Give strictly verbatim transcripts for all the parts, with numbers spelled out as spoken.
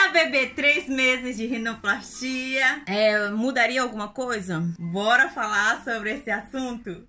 bebê, três meses de rinoplastia. É, mudaria alguma coisa? Bora falar sobre esse assunto?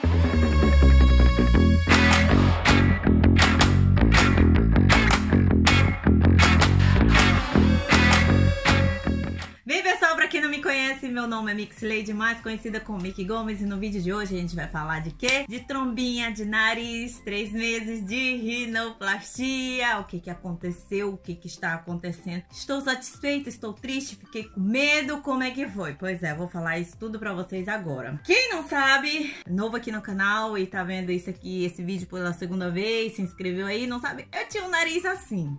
Bem, pessoal, pra quem não me conhece, meu nome é Mixleide, mais conhecida como Mick Gomes, e no vídeo de hoje a gente vai falar de quê? De trombinha, de nariz, três meses de rinoplastia, o que que aconteceu, o que que está acontecendo. Estou satisfeita, estou triste, fiquei com medo, como é que foi? Pois é, vou falar isso tudo pra vocês agora. Quem não sabe, novo aqui no canal e tá vendo isso aqui, esse vídeo pela segunda vez, se inscreveu aí, não sabe, eu tinha um nariz assim.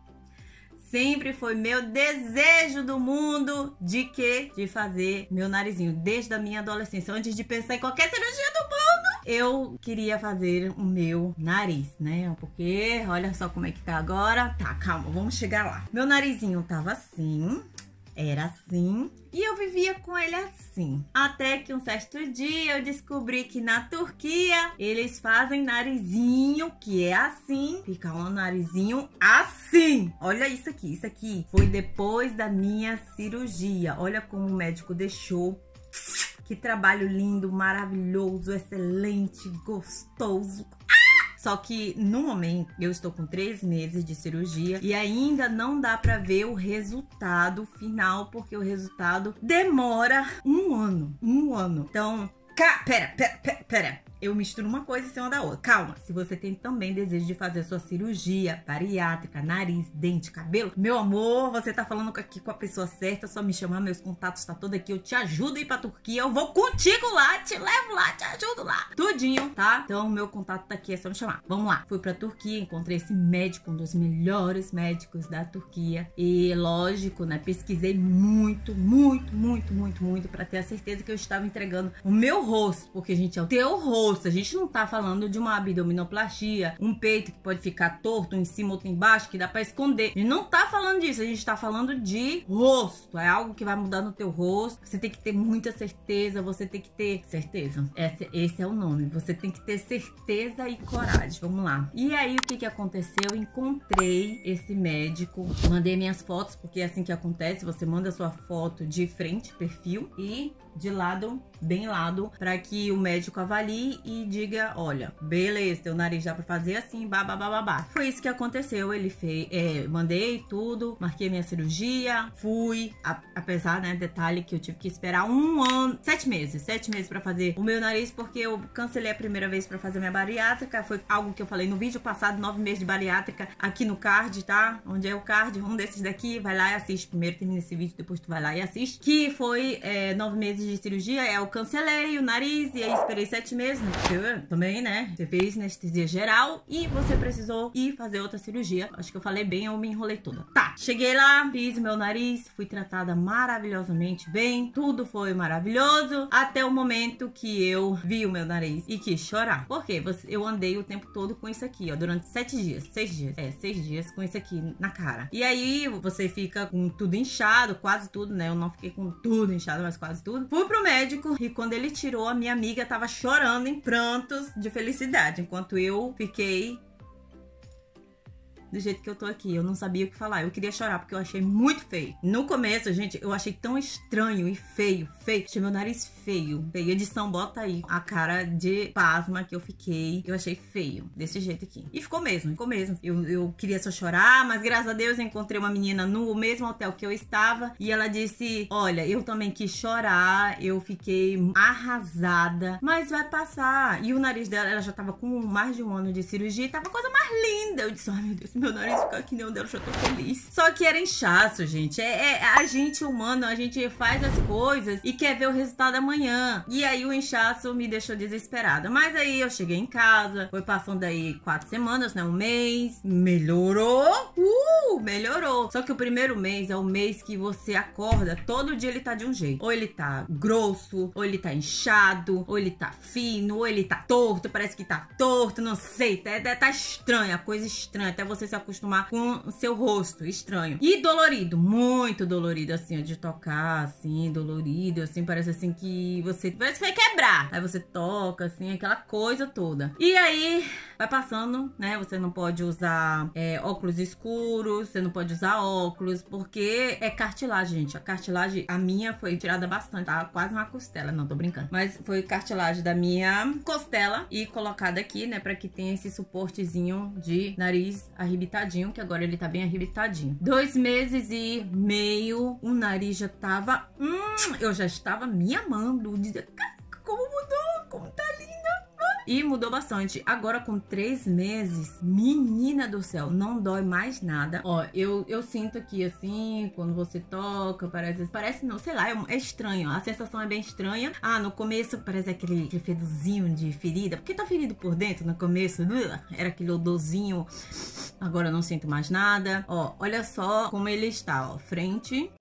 Sempre foi meu desejo do mundo de quê? De fazer meu narizinho. Desde a minha adolescência, antes de pensar em qualquer cirurgia do mundo, eu queria fazer o meu nariz, né? Porque olha só como é que tá agora. Tá, calma, vamos chegar lá. Meu narizinho tava assim, era assim, e eu vivia com ele assim. Até que um certo dia eu descobri que na Turquia eles fazem narizinho que é assim. Fica um narizinho assim. Olha isso aqui, isso aqui foi depois da minha cirurgia. Olha como o médico deixou. Que trabalho lindo, maravilhoso, excelente, gostoso. Só que no momento eu estou com três meses de cirurgia e ainda não dá pra ver o resultado final, porque o resultado demora um ano. Um ano. Então, ca... pera, pera, pera, pera. Eu misturo uma coisa em cima da outra. Calma, se você tem também desejo de fazer sua cirurgia bariátrica, nariz, dente, cabelo, meu amor, você tá falando aqui com a pessoa certa, só me chamar, meus contatos tá todo aqui, eu te ajudo a ir pra Turquia, eu vou contigo lá, te levo lá, te ajudo lá, tudinho, tá? Então, meu contato tá aqui, é só me chamar. Vamos lá. Fui pra Turquia, encontrei esse médico, um dos melhores médicos da Turquia e, lógico, né, pesquisei muito, muito, muito, muito, muito pra ter a certeza que eu estava entregando o meu rosto, porque, gente, é o teu rosto. A gente não tá falando de uma abdominoplastia, um peito que pode ficar torto, um em cima, outro embaixo, que dá pra esconder. A gente não tá falando disso, a gente tá falando de rosto. É algo que vai mudar no teu rosto. Você tem que ter muita certeza, você tem que ter certeza. Esse, esse é o nome. Você tem que ter certeza e coragem. Vamos lá. E aí, o que que aconteceu? Eu encontrei esse médico, mandei minhas fotos, porque é assim que acontece. Você manda sua foto de frente, perfil, e de lado, bem lado, para que o médico avalie e diga, olha, beleza, teu nariz dá pra fazer assim, babá. Foi isso que aconteceu, ele fez, é, mandei tudo, marquei minha cirurgia, fui, a, apesar, né, detalhe que eu tive que esperar um ano, sete meses, sete meses pra fazer o meu nariz, porque eu cancelei a primeira vez pra fazer minha bariátrica, foi algo que eu falei no vídeo passado, nove meses de bariátrica, aqui no card, tá? Onde é o card, um desses daqui, vai lá e assiste, primeiro termina esse vídeo, depois tu vai lá e assiste, que foi é, nove meses de cirurgia, é, eu cancelei o nariz e aí esperei sete meses, né? Porque eu também, né? Você fez anestesia geral e você precisou ir fazer outra cirurgia. Acho que eu falei bem, eu me enrolei toda. Tá, cheguei lá, fiz meu nariz, fui tratada maravilhosamente bem, tudo foi maravilhoso, até o momento que eu vi o meu nariz e quis chorar. Por quê? Eu andei o tempo todo com isso aqui, ó, durante sete dias, seis dias, é, seis dias com isso aqui na cara. E aí você fica com tudo inchado, quase tudo, né? Eu não fiquei com tudo inchado, mas quase tudo. Fui pro médico e quando ele tirou, a minha amiga tava chorando em prantos de felicidade, enquanto eu fiquei do jeito que eu tô aqui. Eu não sabia o que falar. Eu queria chorar porque eu achei muito feio. No começo, gente, eu achei tão estranho e feio, feio. Achei meu nariz feio. Feio. Edição, bota aí a cara de pasma que eu fiquei. Eu achei feio, desse jeito aqui. E ficou mesmo, ficou mesmo. Eu, eu queria só chorar, mas graças a Deus eu encontrei uma menina no mesmo hotel que eu estava e ela disse, olha, eu também quis chorar, eu fiquei arrasada, mas vai passar. E o nariz dela, ela já tava com mais de um ano de cirurgia e tava a coisa mais linda. Eu disse, ai meu Deus, meu nariz ficar que nem o dela, eu já tô feliz. Só que era inchaço, gente. É, é a gente humano, a gente faz as coisas e quer ver o resultado amanhã. E aí o inchaço me deixou desesperada. Mas aí eu cheguei em casa, foi passando aí quatro semanas, né? Um mês. Melhorou. Uh, melhorou. Só que o primeiro mês é o mês que você acorda, todo dia ele tá de um jeito. Ou ele tá grosso, ou ele tá inchado, ou ele tá fino, ou ele tá torto, parece que tá torto, não sei. Tá, tá estranho, a coisa estranha. Até você se acostumar com o seu rosto estranho. E dolorido, muito dolorido, assim, de tocar, assim, dolorido, assim, parece assim que você, parece que vai quebrar. Aí você toca, assim, aquela coisa toda. E aí, vai passando, né? Você não pode usar é, óculos escuros, você não pode usar óculos, porque é cartilagem, gente. A cartilagem, a minha foi tirada bastante, tá? Quase uma costela, não tô brincando. Mas foi cartilagem da minha costela e colocada aqui, né? Pra que tenha esse suportezinho de nariz arrebitadinho, que agora ele tá bem arrebitadinho. Dois meses e meio, o nariz já tava... Hum, eu já estava me amando. Dizia, como mudou, como tá linda. E mudou bastante. Agora com três meses, menina do céu, não dói mais nada. Ó, eu, eu sinto aqui assim, quando você toca, parece, parece não, sei lá, é, é estranho. A sensação é bem estranha. Ah, no começo parece aquele, aquele fedozinho de ferida. Porque tá ferido por dentro no começo. Era aquele odorzinho. Agora eu não sinto mais nada. Ó, olha só como ele está, ó. Frente.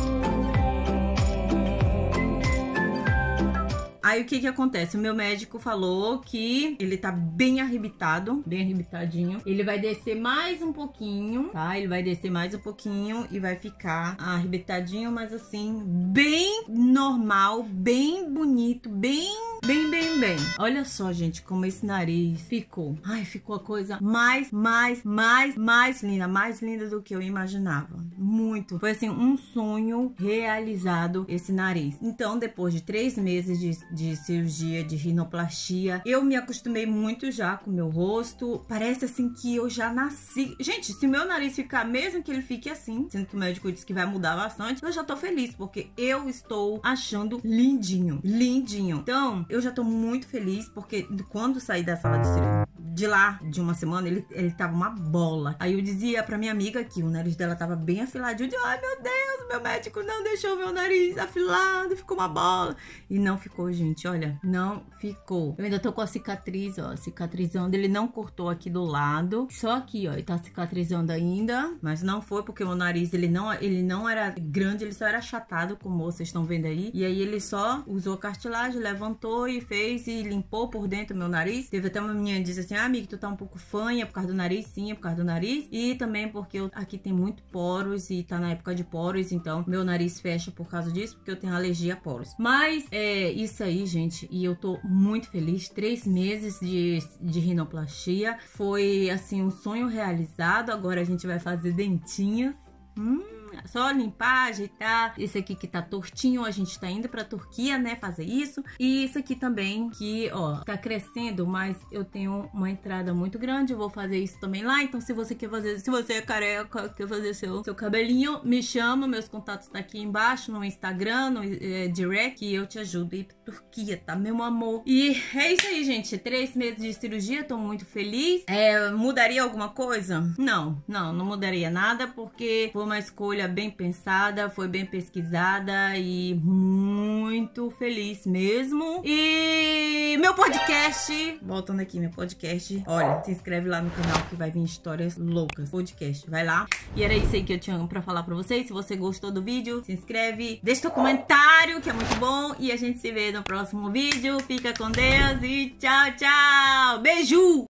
Aí o que que acontece? O meu médico falou que ele tá bem arrebitado, bem arrebitadinho. Ele vai descer mais um pouquinho, tá? Ele vai descer mais um pouquinho e vai ficar arrebitadinho, mas assim, bem normal, bem bonito, bem, bem, bem, bem. Olha só, gente, como esse nariz ficou. Ai, ficou a coisa mais, mais, mais, mais linda, mais linda do que eu imaginava. Muito. Foi assim, um sonho realizado esse nariz. Então, depois de três meses de de cirurgia de rinoplastia, eu me acostumei muito já com o meu rosto. Parece assim que eu já nasci. Gente, se meu nariz ficar, mesmo que ele fique assim, sendo que o médico disse que vai mudar bastante, eu já tô feliz, porque eu estou achando lindinho, lindinho. Então, eu já tô muito feliz, porque quando saí da sala de cirurgia, de lá, de uma semana, ele, ele tava uma bola. Aí eu dizia pra minha amiga que o nariz dela tava bem afiladinho. Eu dizia, ai meu Deus, meu médico não deixou meu nariz afilado, ficou uma bola. E não ficou, gente, olha, não ficou. Eu ainda tô com a cicatriz, ó, cicatrizando. Ele não cortou aqui do lado, só aqui, ó, ele tá cicatrizando ainda, mas não foi porque o meu nariz, ele não, ele não era grande, ele só era achatado, como vocês estão vendo aí. E aí ele só usou cartilagem, levantou e fez e limpou por dentro o meu nariz. Teve até uma menina que disse assim, ah, amiga, tu tá um pouco fanha por causa do nariz. Sim, é por causa do nariz. E também porque eu, aqui tem muito poros e tá na época de poros, então meu nariz fecha por causa disso, porque eu tenho alergia a poros. Mas é isso aí, gente, e eu tô muito feliz. Três meses de, de rinoplastia. Foi, assim, um sonho realizado. Agora a gente vai fazer dentinhos. Hum... Só limpar, ajeitar. Esse aqui que tá tortinho, a gente tá indo pra Turquia, né, fazer isso. E isso aqui também, que, ó, tá crescendo, mas eu tenho uma entrada muito grande. Eu vou fazer isso também lá. Então, se você quer fazer, se você é careca, quer fazer seu, seu cabelinho, me chama. Meus contatos tá aqui embaixo, no Instagram, no é, direct, e eu te ajudo a ir pra Turquia, tá, meu amor? E é isso aí, gente. Três meses de cirurgia, tô muito feliz. É, mudaria alguma coisa? Não, não, não mudaria nada, porque foi uma escolha bem pensada, foi bem pesquisada e muito feliz mesmo. E meu podcast, voltando aqui, meu podcast, olha, se inscreve lá no canal que vai vir histórias loucas, podcast, vai lá. E era isso aí que eu tinha pra falar pra vocês. Se você gostou do vídeo, se inscreve, deixa seu comentário, que é muito bom, e a gente se vê no próximo vídeo. Fica com Deus e tchau, tchau, beijo!